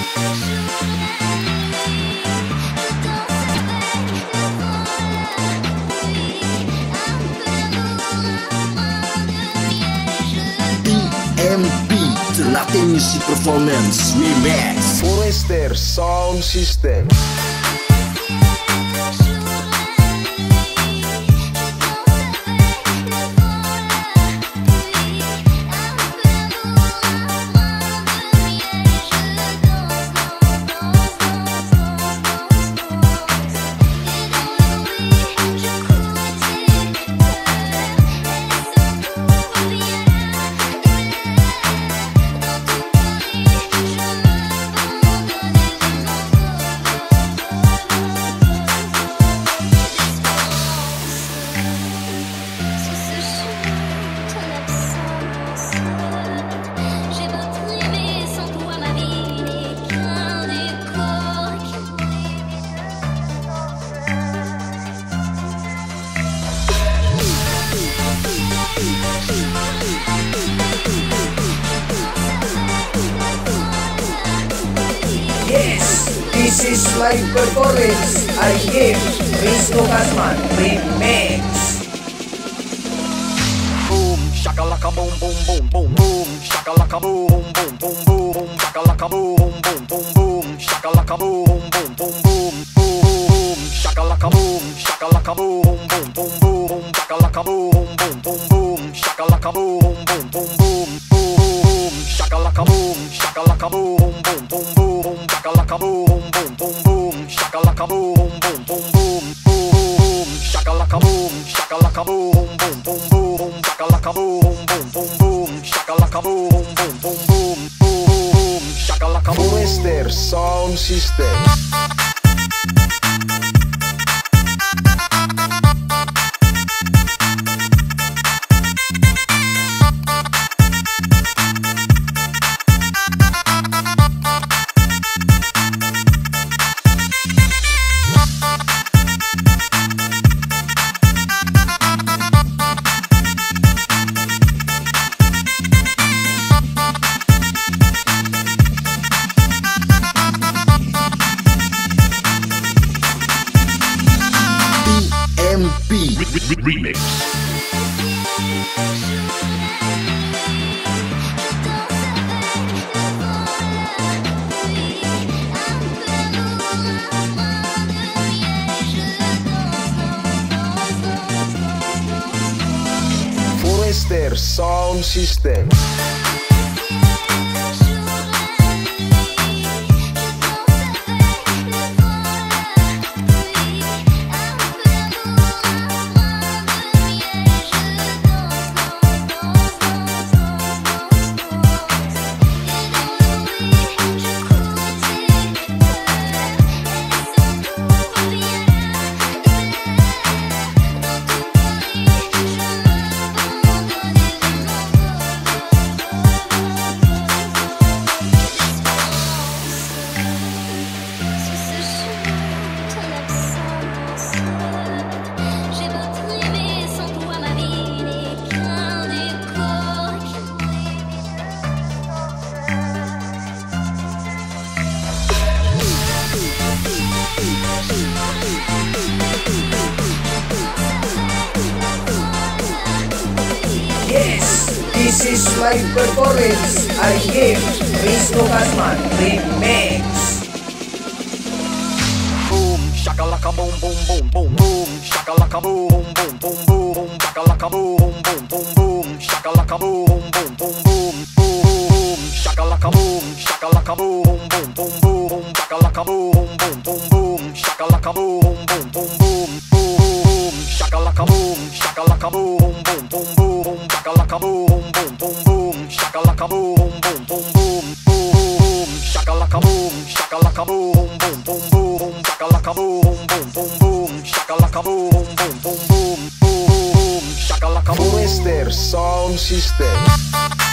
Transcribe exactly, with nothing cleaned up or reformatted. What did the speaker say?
M P Ternate Music Performance Remix Forester Sound System. This is live performance. I give Rizko Kasman Remix. Boom, shakalaka boom boom boom boom boom, shakalaka boom boom boom boom, shakalaka boom boom boom boom, shakalaka boom boom boom boom, boom, shakalaka boom, shakalaka boom boom boom boom, shakalaka boom boom boom boom, shakalaka boom boom boom boom, boom, shakalaka boom, shakalaka boom boom boom boom, shakalaka boom boom boom boom, shakalaka boom boom boom boom, boom, shakalaka boom, shakalaka boom boom boom boom, shakalaka boom boom boom boom, shakalaka boom boom boom boom, boom, shakalaka boom. Forester Sound System. M P Remix. Forester Sound System. This is live performance. I give Rizko Kasman Remix. Boom, shakalaka boom boom boom boom boom, shakalaka boom boom boom boom, shakalaka boom boom boom boom, shakalaka boom boom boom boom, boom, shakalaka boom, shakalaka boom boom boom boom, shakalaka boom boom boom boom, shakalaka boom boom boom boom, boom, shakalaka boom, shakalaka boom boom boom boom, shakalaka boom boom boom boom, shakalaka boom boom boom boom, boom, shakalaka boom, shakalaka boom boom boom boom, shakalaka boom boom boom boom, shakalaka boom boom boom boom, boom, shakalaka boom. Forester Sound System.